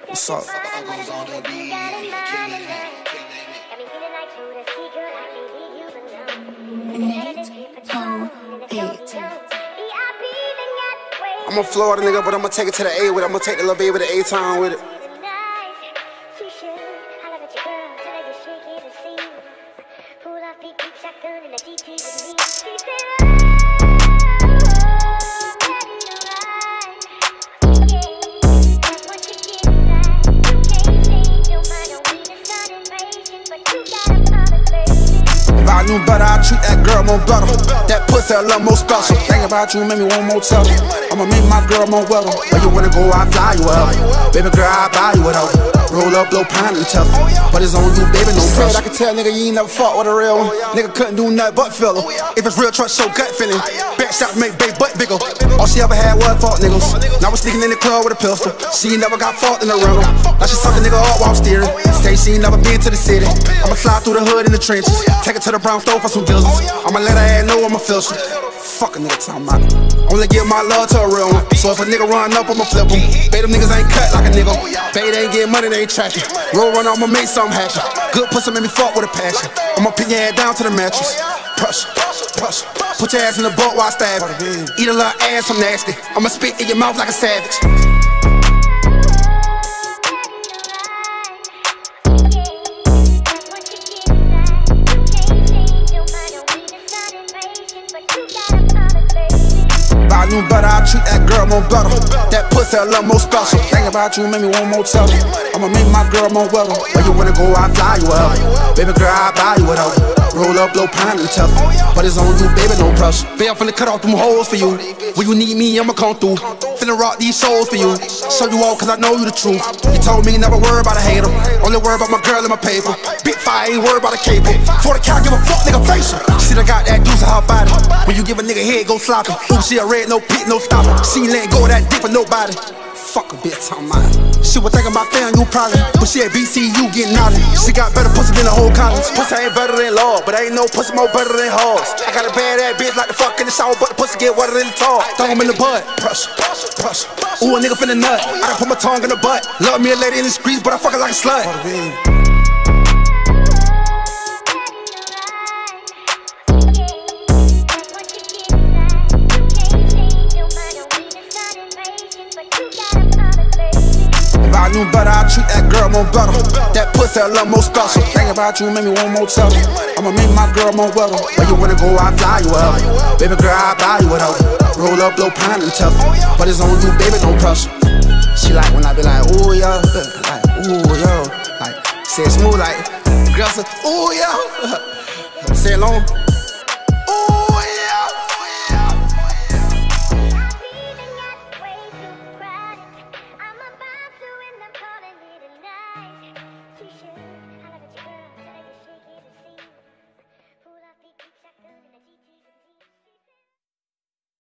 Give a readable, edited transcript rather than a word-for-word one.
What's up? I'm a Florida nigga, but I'ma take it to the A with it. I'ma take the little baby to A-Town with it. If I knew better, I'd treat that girl more better. That pussy a little more special. Think about you, make me one more tell her. I'ma make my girl more weather. Where you wanna go, I fly you out. Baby girl, I buy you whatever. Roll up, blow pine and tell her. But it's on you, baby, no pressure. I can tell nigga you ain't never fought with a real one. Nigga couldn't do nothing but feel her. If it's real, trust show gut feeling. Back shot make baby butt bigger. All she ever had was fault niggas. Now we sneaking in the club with a pistol. She ain't never got fault in the rental. Now she suck a nigga up while steering. Say she ain't never been to the city. I'ma fly through the hood in the trenches. Take her to the brown store for some gizzards. I'ma let her ass know I'm a filter. Fuck a nigga talking about it. Only give my love to a real one. So if a nigga run up, I'ma flip him. Babe, them niggas ain't cut like a nigga. Babe, they ain't getting money, they ain't tracking. Roll run, I'ma make something happen. Good pussy make me fuck with a passion. I'ma pin your ass down to the mattress. Pressure, pressure. Put your ass in the boat while I stab it. Eat a little ass, I'm nasty. I'ma spit in your mouth like a savage. If I knew better, I'd treat that girl more better. That pussy a little more special. Think about you, make me one more tell her. I'ma make my girl more weather. Where you wanna go, I fly you out. Baby girl, I buy you whatever. Roll up, blow pine and tell her. But it's on you, baby, no pressure. Baby, I'm finna cut off them holes for you. When you need me, I'ma come through. Finna rock these shows for you. Show you all cause I know you the truth. You told me never worry about a hater. Only worry about my girl and my paper. Big fire, ain't worry about a cable. For the cow, give a fuck, nigga, face her. She done got that deuce in her body. When you give a nigga head, go sloppy. Ooh, she a red, no pit, no stopper. She ain't letting go of that dick for nobody. Fuck a bitch, talking about it. She was thinking about failing you probably, but she at BCU getting naughty. She got better pussy than the whole college. Pussy ain't better than Lord, but ain't no pussy more better than hers. I got a bad ass bitch like the fuck in the shower, but the pussy get wetter than the tar. Throw him in the butt, pressure, pressure. Ooh, a nigga finna nut. I done put my tongue in the butt. Love me a lady in the streets, but I fuck her like a slut. If I knew better, I'd treat that girl more better. That pussy a little more special. Think about you, make me one more tell her. I'ma make my girl more weather. Where you wanna go, I fly you out. Baby girl, I buy you whatever. Roll up, blow pine and tell her. But it's on you, baby, no pressure. She like when I be like, ooh, yo. Like, ooh, yo. Like, say it smooth like, girl say, ooh, yo. Say it long.